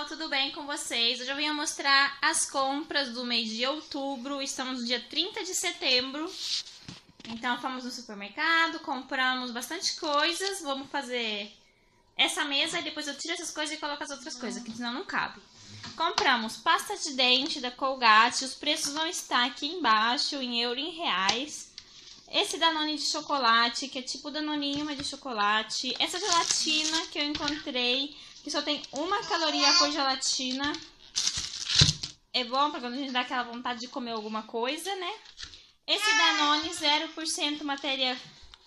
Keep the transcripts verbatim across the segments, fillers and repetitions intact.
pessoal, tudo bem com vocês? Hoje eu vim mostrar as compras do mês de outubro. Estamos no dia trinta de setembro. Então fomos no supermercado, compramos bastante coisas. Vamos fazer essa mesa e depois eu tiro essas coisas e coloco as outras coisas, que senão não cabe. Compramos pasta de dente da Colgate. Os preços vão estar aqui embaixo, em euro e em reais. Esse Danone de chocolate, que é tipo Danoninho, mas de chocolate. Essa gelatina que eu encontrei, que só tem uma caloria por gelatina. É bom pra quando a gente dá aquela vontade de comer alguma coisa, né? Esse Danone zero por cento matéria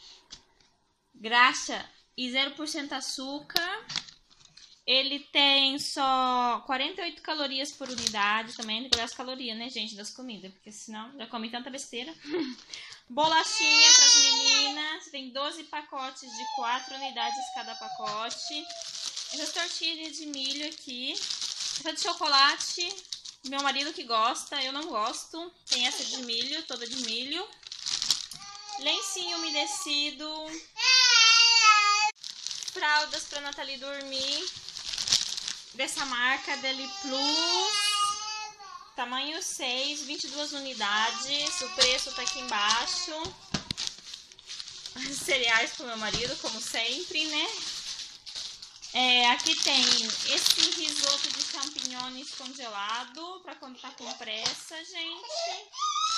graxa e zero por cento açúcar. Ele tem só quarenta e oito calorias por unidade. Também tem que olhar as calorias, né, gente, das comidas, porque senão já come tanta besteira. Bolachinha para as meninas. Tem doze pacotes de quatro unidades cada pacote. Essas tortilhas de milho aqui. Essa de chocolate, meu marido que gosta, eu não gosto. Tem essa de milho, toda de milho. Lencinho umedecido. Fraldas para Nathalie dormir. Dessa marca, Deli Plus. Tamanho seis, vinte e duas unidades. O preço tá aqui embaixo. Cereais pro meu marido, como sempre, né? É, aqui tem esse risoto de champignons congelado, pra quando tá com pressa, gente.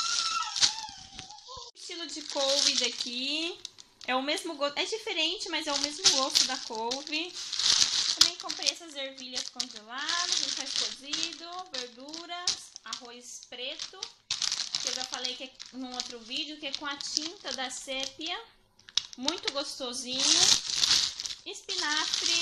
Estilo de couve daqui. É o mesmo gosto, é diferente, mas é o mesmo gosto da couve. Também comprei essas ervilhas congeladas, a gente faz cozido, verduras, arroz preto, que eu já falei que é num outro vídeo, que é com a tinta da sépia, muito gostosinho. Espinafre,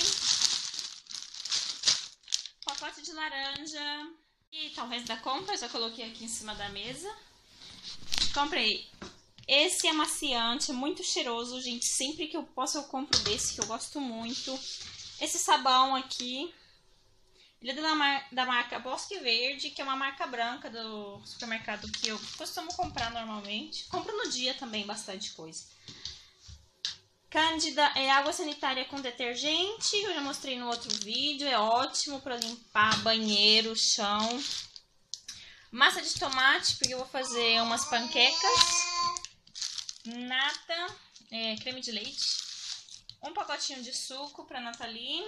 pacote de laranja e tá o resto da compra, eu já coloquei aqui em cima da mesa. Comprei esse amaciante, é muito cheiroso, gente, sempre que eu posso eu compro desse, que eu gosto muito. Esse sabão aqui, ele é da, mar da marca Bosque Verde, que é uma marca branca do supermercado que eu costumo comprar normalmente. Compro no dia também bastante coisa. Cândida é água sanitária com detergente, eu já mostrei no outro vídeo, é ótimo para limpar banheiro, chão. Massa de tomate, porque eu vou fazer umas panquecas. Nata, é, creme de leite. Um pacotinho de suco para Nathalie.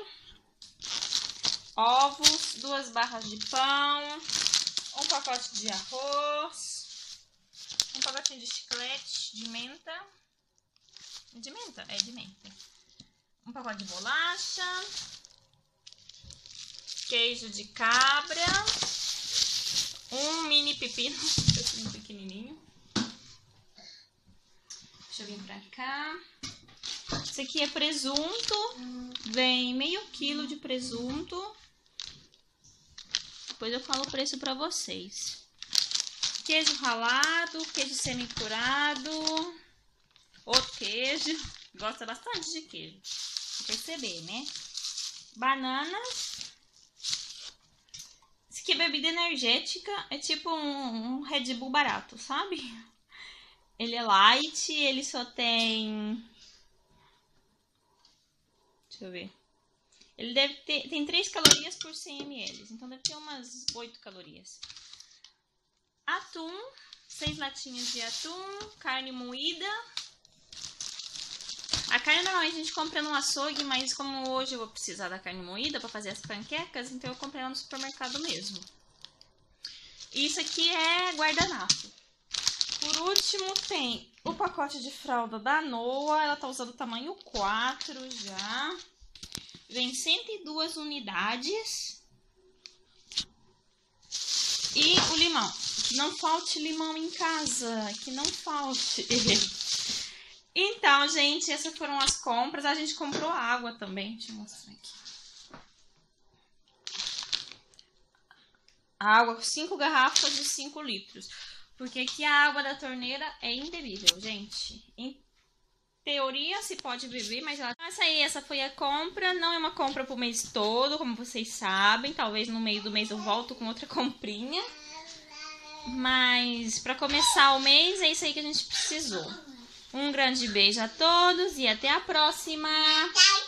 Ovos, duas barras de pão. Um pacote de arroz. Um pacotinho de chiclete de menta. De menta? É de menta. Um pacote de bolacha. Queijo de cabra. Um mini pepino. Pepino pequenininho. Deixa eu vir pra cá. Esse aqui é presunto. Vem meio quilo de presunto. Depois eu falo o preço pra vocês. Queijo ralado, queijo semi-curado. Outro queijo. Gosta bastante de queijo. Pra perceber, né? Bananas. Esse aqui é bebida energética. É tipo um, um Red Bull barato, sabe? Ele é light. Ele só tem... Deixa eu ver. Ele deve ter... Tem três calorias por cem mililitros. Então deve ter umas oito calorias. Atum. seis latinhas de atum. Carne moída. A carne normalmente a gente compra no açougue, mas como hoje eu vou precisar da carne moída para fazer as panquecas, então eu comprei ela no supermercado mesmo. Isso aqui é guardanapo. Por último tem o pacote de fralda da Noa, ela tá usando o tamanho quatro já. Vem cento e duas unidades. E o limão. Que não falte limão em casa, que não falte. Então, gente, essas foram as compras. A gente comprou água também. Deixa eu mostrar aqui. Água, cinco garrafas de cinco litros. Porque aqui a água da torneira é imbebível, gente. Em teoria se pode beber, mas ela... Essa aí, essa foi a compra. Não é uma compra pro mês todo, como vocês sabem. Talvez no meio do mês eu volto com outra comprinha. Mas pra começar o mês, é isso aí que a gente precisou. Um grande beijo a todos e até a próxima!